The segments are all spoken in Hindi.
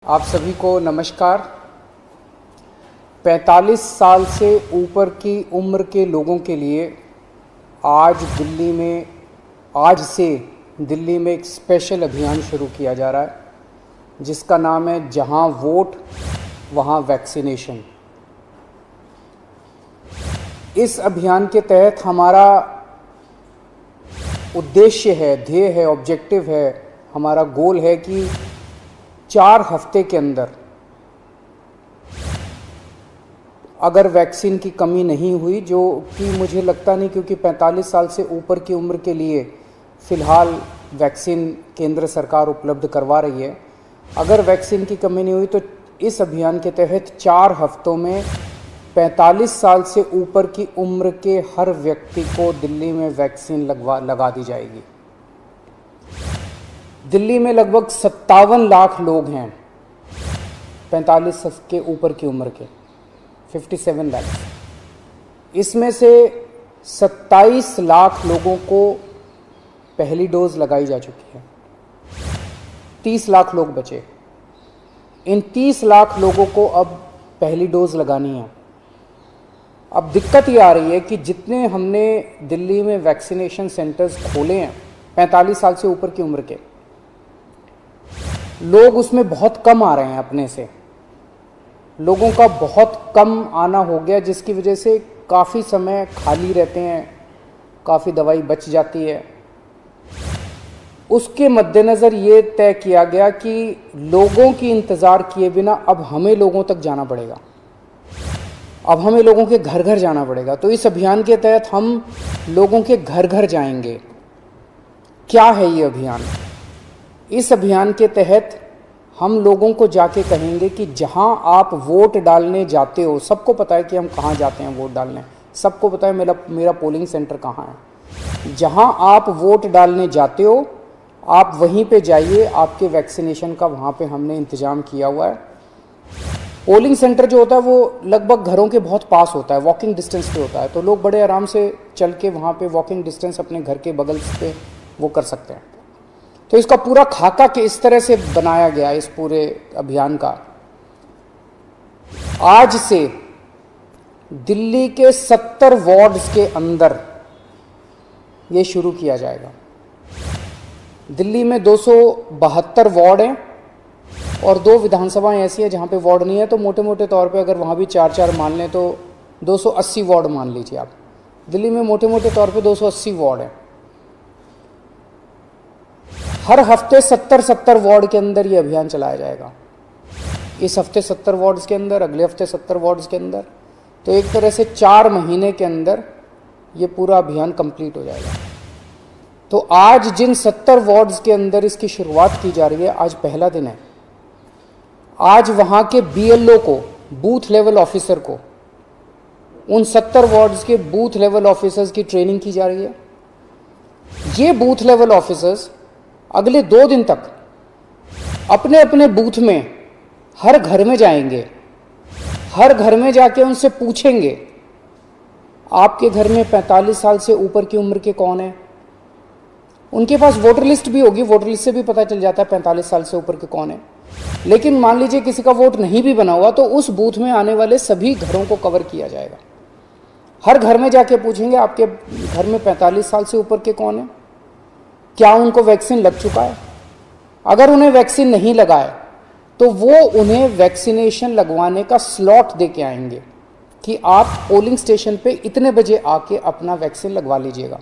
आप सभी को नमस्कार। 45 साल से ऊपर की उम्र के लोगों के लिए आज से दिल्ली में एक स्पेशल अभियान शुरू किया जा रहा है जिसका नाम है जहां वोट वहां वैक्सीनेशन। इस अभियान के तहत हमारा उद्देश्य है, ध्येय है, ऑब्जेक्टिव है, हमारा गोल है कि 4 हफ्ते के अंदर अगर वैक्सीन की कमी नहीं हुई, जो कि मुझे लगता नहीं, क्योंकि 45 साल से ऊपर की उम्र के लिए फ़िलहाल वैक्सीन केंद्र सरकार उपलब्ध करवा रही है। अगर वैक्सीन की कमी नहीं हुई तो इस अभियान के तहत 4 हफ्तों में 45 साल से ऊपर की उम्र के हर व्यक्ति को दिल्ली में वैक्सीन लगा दी जाएगी। दिल्ली में लगभग 57 लाख लोग हैं 45 के ऊपर की उम्र के, 57 लाख। इसमें से 27 लाख लोगों को पहली डोज लगाई जा चुकी है, 30 लाख लोग बचे। इन 30 लाख लोगों को अब पहली डोज लगानी है। अब दिक्कत ये आ रही है कि जितने हमने दिल्ली में वैक्सीनेशन सेंटर्स खोले हैं 45 साल से ऊपर की उम्र के लोग, उसमें बहुत कम आ रहे हैं। अपने से लोगों का बहुत कम आना हो गया, जिसकी वजह से काफ़ी समय खाली रहते हैं, काफ़ी दवाई बच जाती है। उसके मद्देनज़र ये तय किया गया कि लोगों की इंतज़ार किए बिना अब हमें लोगों तक जाना पड़ेगा, अब हमें लोगों के घर घर जाना पड़ेगा। तो इस अभियान के तहत हम लोगों के घर घर जाएंगे। क्या है ये अभियान? इस अभियान के तहत हम लोगों को जाके कहेंगे कि जहां आप वोट डालने जाते हो, सबको पता है कि हम कहां जाते हैं वोट डालने, सबको पता है मेरा पोलिंग सेंटर कहां है। जहां आप वोट डालने जाते हो आप वहीं पे जाइए, आपके वैक्सीनेशन का वहां पे हमने इंतज़ाम किया हुआ है। पोलिंग सेंटर जो होता है वो लगभग घरों के बहुत पास होता है, वॉकिंग डिस्टेंस पे होता है, तो लोग बड़े आराम से चल के वहाँ पे वॉकिंग डिस्टेंस अपने घर के बगल पे वो कर सकते हैं। तो इसका पूरा खाका के इस तरह से बनाया गया इस पूरे अभियान का। आज से दिल्ली के 70 वार्ड्स के अंदर ये शुरू किया जाएगा। दिल्ली में 272 वार्ड हैं और 2 विधानसभाएं ऐसी हैं जहां पे वार्ड नहीं है, तो मोटे मोटे तौर पे अगर वहां भी 4-4 मान लें तो 280 वार्ड मान लीजिए आप। दिल्ली में मोटे मोटे तौर पे 280 वार्ड हैं। हर हफ्ते 70 वार्ड के अंदर ये अभियान चलाया जाएगा। इस हफ्ते 70 वार्ड्स के अंदर, अगले हफ्ते 70 वार्ड्स के अंदर, तो एक तरह से 4 महीने के अंदर ये पूरा अभियान कंप्लीट हो जाएगा। तो आज जिन 70 वार्ड्स के अंदर इसकी शुरुआत की जा रही है, आज पहला दिन है। आज वहां के BLO को, बूथ लेवल ऑफिसर को, उन 70 वार्ड्स के बूथ लेवल ऑफिसर्स की ट्रेनिंग की जा रही है। ये बूथ लेवल ऑफिसर्स अगले 2 दिन तक अपने अपने बूथ में हर घर में जाएंगे। हर घर में जाके उनसे पूछेंगे आपके घर में 45 साल से ऊपर की उम्र के कौन है। उनके पास वोटर लिस्ट भी होगी, वोटर लिस्ट से भी पता चल जाता है 45 साल से ऊपर के कौन है। लेकिन मान लीजिए किसी का वोट नहीं भी बना हुआ, तो उस बूथ में आने वाले सभी घरों को कवर किया जाएगा। हर घर में जाके पूछेंगे आपके घर में 45 साल से ऊपर के कौन है, क्या उनको वैक्सीन लग चुका है। अगर उन्हें वैक्सीन नहीं लगा है तो वो उन्हें वैक्सीनेशन लगवाने का स्लॉट दे के आएंगे कि आप पोलिंग स्टेशन पे इतने बजे आके अपना वैक्सीन लगवा लीजिएगा।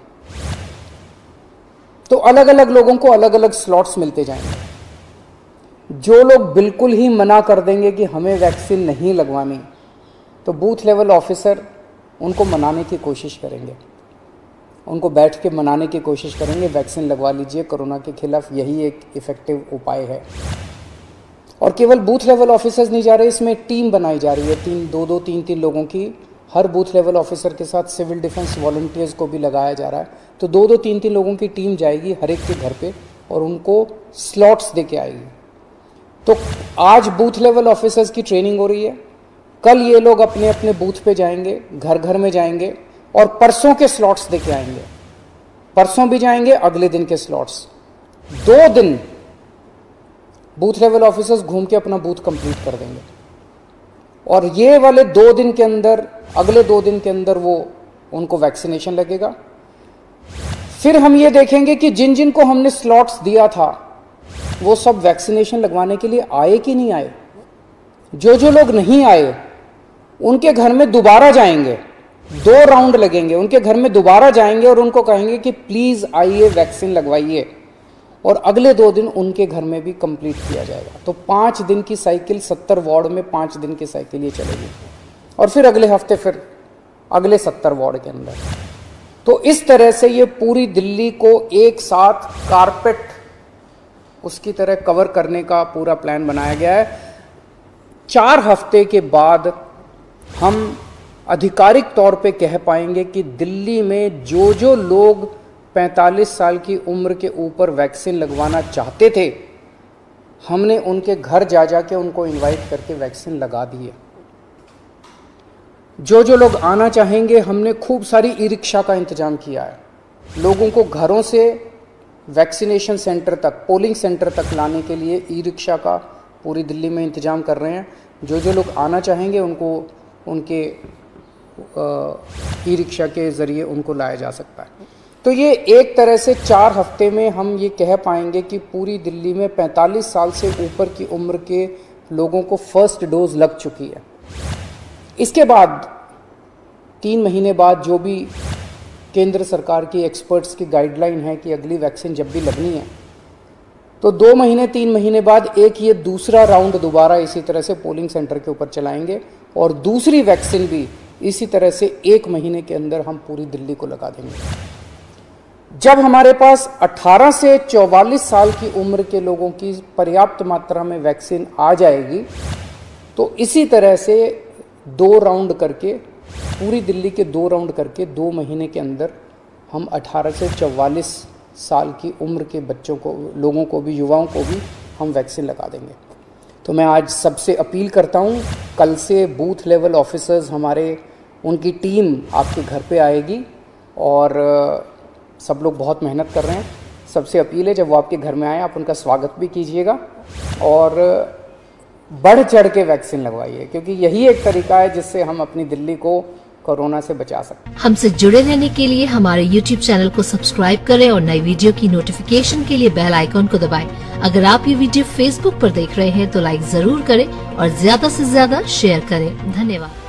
तो अलग अलग लोगों को अलग अलग स्लॉट्स मिलते जाएंगे। जो लोग बिल्कुल ही मना कर देंगे कि हमें वैक्सीन नहीं लगवानी, तो बूथ लेवल ऑफिसर उनको मनाने की कोशिश करेंगे, उनको बैठ के मनाने की कोशिश करेंगे, वैक्सीन लगवा लीजिए, कोरोना के खिलाफ यही एक इफेक्टिव उपाय है। और केवल बूथ लेवल ऑफिसर्स नहीं जा रहे, इसमें टीम बनाई जा रही है, 3 लोगों की। हर बूथ लेवल ऑफिसर के साथ सिविल डिफेंस वॉलंटियर्स को भी लगाया जा रहा है। तो 2-3 लोगों की टीम जाएगी हर एक के घर पे और उनको स्लॉट्स दे के आएगी। तो आज बूथ लेवल ऑफिसर्स की ट्रेनिंग हो रही है, कल ये लोग अपने अपने बूथ पे जाएंगे, घर घर में जाएंगे और परसों के स्लॉट्स देके आएंगे। परसों भी जाएंगे, अगले दिन के स्लॉट्स। 2 दिन बूथ लेवल ऑफिसर्स घूम के अपना बूथ कंप्लीट कर देंगे और ये वाले 2 दिन के अंदर, अगले 2 दिन के अंदर वो उनको वैक्सीनेशन लगेगा। फिर हम ये देखेंगे कि जिन जिन को हमने स्लॉट्स दिया था वो सब वैक्सीनेशन लगवाने के लिए आए कि नहीं आए। जो जो लोग नहीं आए उनके घर में दोबारा जाएंगे, 2 राउंड लगेंगे, उनके घर में दोबारा जाएंगे और उनको कहेंगे कि प्लीज़ आइए वैक्सीन लगवाइए, और अगले 2 दिन उनके घर में भी कंप्लीट किया जाएगा। तो 5 दिन की साइकिल, 70 वार्ड में 5 दिन की साइकिल ये चलेगी और फिर अगले हफ्ते फिर अगले 70 वार्ड के अंदर। तो इस तरह से ये पूरी दिल्ली को एक साथ कारपेट उसकी तरह कवर करने का पूरा प्लान बनाया गया है। 4 हफ्ते के बाद हम आधिकारिक तौर पे कह पाएंगे कि दिल्ली में जो जो लोग 45 साल की उम्र के ऊपर वैक्सीन लगवाना चाहते थे, हमने उनके घर जा जा के उनको इनवाइट करके वैक्सीन लगा दी है। जो जो लोग आना चाहेंगे, हमने खूब सारी ई रिक्शा का इंतजाम किया है। लोगों को घरों से वैक्सीनेशन सेंटर तक, पोलिंग सेंटर तक लाने के लिए ई रिक्शा का पूरी दिल्ली में इंतजाम कर रहे हैं। जो जो लोग आना चाहेंगे उनको उनके ई रिक्शा के ज़रिए उनको लाया जा सकता है। तो ये एक तरह से 4 हफ्ते में हम ये कह पाएंगे कि पूरी दिल्ली में 45 साल से ऊपर की उम्र के लोगों को फर्स्ट डोज लग चुकी है। इसके बाद 3 महीने बाद जो भी केंद्र सरकार की एक्सपर्ट्स की गाइडलाइन है कि अगली वैक्सीन जब भी लगनी है, तो 2 महीने 3 महीने बाद एक ये दूसरा राउंड दोबारा इसी तरह से पोलिंग सेंटर के ऊपर चलाएंगे और दूसरी वैक्सीन भी इसी तरह से 1 महीने के अंदर हम पूरी दिल्ली को लगा देंगे। जब हमारे पास 18 से 44 साल की उम्र के लोगों की पर्याप्त मात्रा में वैक्सीन आ जाएगी, तो इसी तरह से 2 राउंड करके, पूरी दिल्ली के 2 राउंड करके 2 महीने के अंदर हम 18 से 44 साल की उम्र के बच्चों को, लोगों को भी, युवाओं को भी हम वैक्सीन लगा देंगे। तो मैं आज सबसे अपील करता हूँ, कल से बूथ लेवल ऑफिसर्स हमारे, उनकी टीम आपके घर पे आएगी और सब लोग बहुत मेहनत कर रहे हैं। सबसे अपील है, जब वो आपके घर में आए आप उनका स्वागत भी कीजिएगा और बढ़ चढ़ के वैक्सीन लगवाइए, क्योंकि यही एक तरीका है जिससे हम अपनी दिल्ली को कोरोना से बचा सकते हैं। हमसे जुड़े रहने के लिए हमारे YouTube चैनल को सब्सक्राइब करें और नई वीडियो की नोटिफिकेशन के लिए बेल आइकॉन को दबाएं। अगर आप ये वीडियो Facebook पर देख रहे हैं तो लाइक जरूर करें और ज्यादा से ज्यादा शेयर करें। धन्यवाद।